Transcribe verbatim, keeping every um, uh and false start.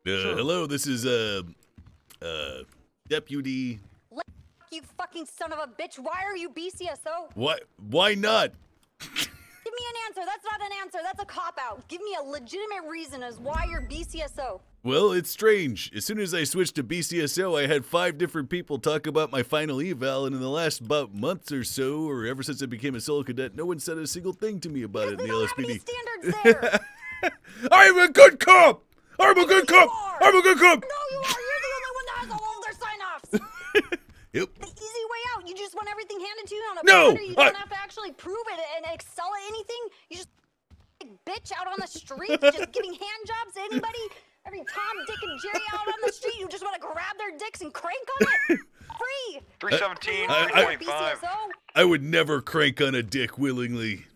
Uh, hello, this is, uh, uh, Deputy... You fucking son of a bitch. Why are you B C S O? Why, why not? Give me an answer. That's not an answer. That's a cop-out. Give me a legitimate reason as why you're B C S O. Well, it's strange. As soon as I switched to B C S O, I had five different people talk about my final eval, and in the last about month or so, or ever since I became a solo cadet, no one said a single thing to me about it in the L S P D. They don't have any standards there. I'm a good cop! I'm a good cop! I'm a good cop! No, you are. You're the only one that has all of their sign-offs. Yep. The easy way out. You just want everything handed to you on a No, platter. You don't I- have to actually prove it and excel at anything. You just bitch out on the streets, just giving hand jobs to anybody. Every Tom, Dick, and Jerry out on the street, you just want to grab their dicks and crank on it. Free. three seventeen, I- three I- twenty-five. B C S O. I would never crank on a dick willingly.